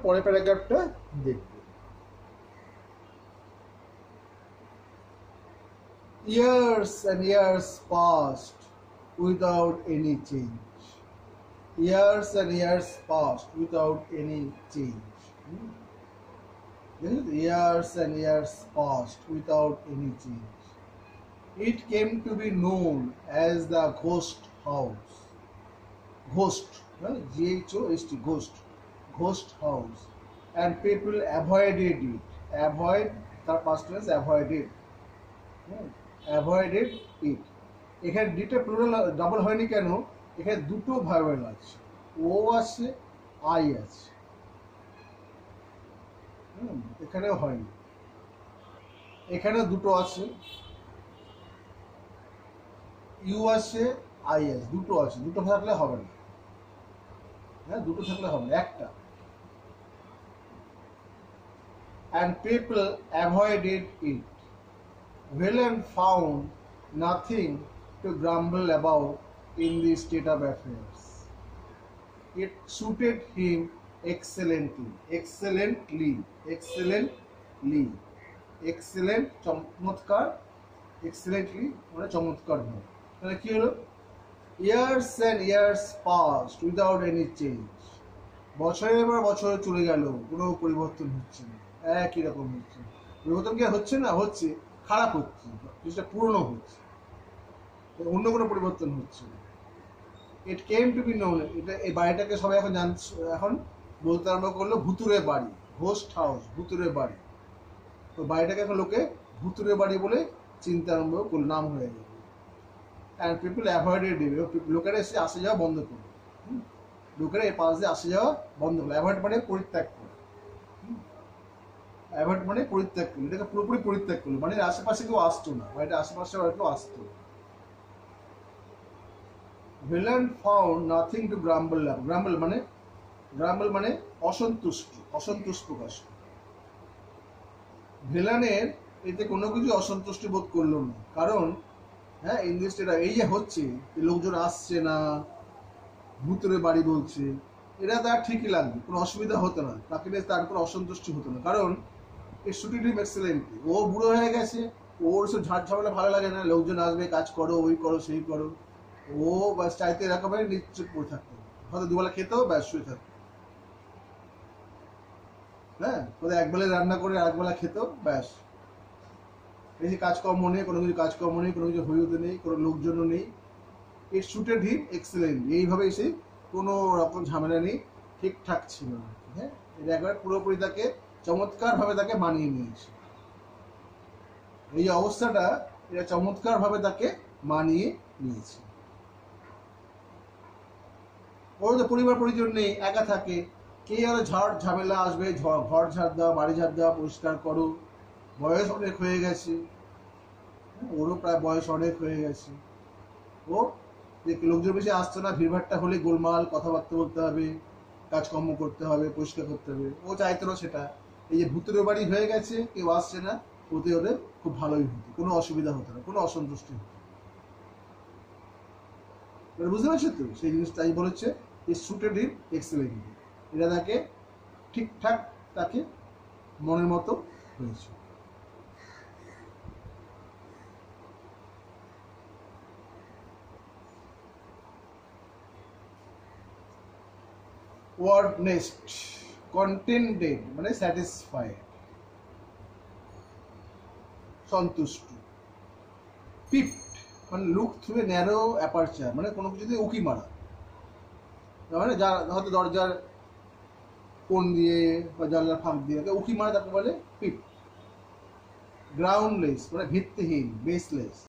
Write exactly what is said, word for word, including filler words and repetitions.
পরের প্যারাগ্রাফটা দেখব। Years and years passed without any change. Years and years passed without any change. Hmm? Years and years passed without any change. It came to be known as the ghost house. Ghost, G H O S T, ghost, ghost house, and people avoided it. Avoid, তার past tense avoided. Hmm? Avoided it. এখানে ডিটা plural double হয়নি কেন? এখানে দুটো verb আছে, ও আছে, I আছে। হুম, এখানেও হয়নি, এখানে দুটো আছে, ইউ আছে, আই আছে, দুটো আছে। দুটো থাকলে হবে না, হ্যাঁ দুটো থাকলে হবে না, একটা। And people avoided it. William found nothing to grumble about in the state of affairs. It suited him excellently. Excellently. Excellently. Excellent. চমৎকার। Excellently মানে চমৎকার হয়। তাহলে কি হলো? Years and years passed without any change. বছরের পর বছর চলে গেল, কোনো পরিবর্তন হচ্ছে না, একই রকম হচ্ছে। পরিবর্তন কি হচ্ছে না? হচ্ছে, খারাপ হচ্ছে, জিনিসটা পুরনো হচ্ছে, অন্য কোনো পরিবর্তন হচ্ছে না। It came to be known, এটা এই বাড়িটাকে সবাই এখন জানছে, এখন বলতে আরম্ভ করলো ভুতুরে বাড়ি, ঘোস্ট হাউস, ভুতুরে বাড়ি। তো বাড়িটাকে এখন লোকে ভুতুরে বাড়ি বলে চিন্তা আরম্ভ করলো, নাম হয়ে গেল। অ্যান্ড পিপল অ্যাভয়েডেড ইট, লোকেরা এসে আসে যাওয়া বন্ধ করলো, লোকেরা এর পাশ দিয়ে আসে যাওয়া বন্ধ করলো। অ্যাভয়েড মানে পরিত্যাগ করলো, অ্যাভয়েড মানে পরিত্যাগ করলো, এটাকে পুরোপুরি পরিত্যাগ করলো, মানে আশেপাশে কেউ আসতো না, বাড়িটা আশেপাশে কেউ আসতো। Villain found nothing to grumble up, grumble মানে গ্রাম্বল মানে অসন্তুষ্ট, অসন্তোষ প্রকাশ। ভিলেনের এতে কোনো কিছু অসন্তুষ্টি বোধ করলো না, কারণ হ্যাঁ ইন্ডাস্ট্রিটা এই যে হচ্ছে, লোকজন আসছে না, ভূতুরে বাড়ি বলছে, এটা তার ঠিকই লাগবে, কোনো অসুবিধা হতো না, তাকে নিয়ে তার কোনো অসন্তুষ্টি হতো না, কারণ এই শুটিং এক্সেলেন্টলি, ও বুড়ো হয়ে গেছে, ওর সব ঝাড় ঝামেলা ভালো লাগে না, লোকজন আসবে, কাজ করো, ওই করো, সেই করো, ও ব্যাস চাইতে এরকমই নিশ্চয় পড়ে থাকতো, হয়তো দুবেলা খেতেও ব্যাস শুয়ে থাকতো, হ্যাঁ কোথায় একবেলা রান্না করে একবেলা খেতেও ব্যাস, বেশি কাজকর্ম নেই, কোনো কিছু কাজকর্ম নেই, কোনো কিছু হইতে নেই, কোনো লোকজনও নেই। ইট সুটেড হিম এক্সেলেন্টলি, এইভাবেই সে কোনো রকম ঝামেলা নেই, ঠিকঠাক ছিল না, হ্যাঁ এটা একবার পুরোপুরি তাকে চমৎকারভাবে তাকে মানিয়ে নিয়েছে, এই অবস্থাটা এটা চমৎকারভাবে তাকে মানিয়ে নিয়েছে। ওর তো পরিবার পরিজন নেই, একা থাকে, কে আর ঝড় ঝামেলা আসবে, ঘর ঝাড় দেওয়া, বাড়ি ঝাড় দেওয়া, পরিষ্কার করো, বয়স অনেক হয়ে গেছে, ওরও প্রায় বয়স অনেক হয়ে গেছে, ও লোকজন বেশি আসতো না, ভিড়ভাড়টা হলে গোলমাল, কথাবার্তা বলতে হবে, কাজকর্ম করতে হবে, পরিষ্কার করতে হবে, ও চাইতো না সেটা। এই যে ভূতের বাড়ি হয়ে গেছে, কেউ আসছে না, ওতে ওদের খুব ভালোই হতো, কোনো অসুবিধা হতো না, কোনো অসন্তুষ্টি হতো। বুঝতে পারছো তো? সেই জিনিসটাই বলেছে, সুটেড হিম এক্সেলেন্টলি, এটা তাকে ঠিকঠাক তাকে মনের মতো হয়েছে। ওয়ার্ড নেক্সট, কন্টেন্টেড মানে স্যাটিসফাইড, সন্তুষ্ট। পিপড মানে look through a narrow aperture, মানে কোনো কিছুতে উকি মারা, মানে যা হয়তো দরজার কোণ দিয়ে বা জানলার ফাঁক দিয়ে উকি মারা, তাকে বলে পিপড। গ্রাউন্ডলেস মানে ভিত্তিহীন, বেসলেস।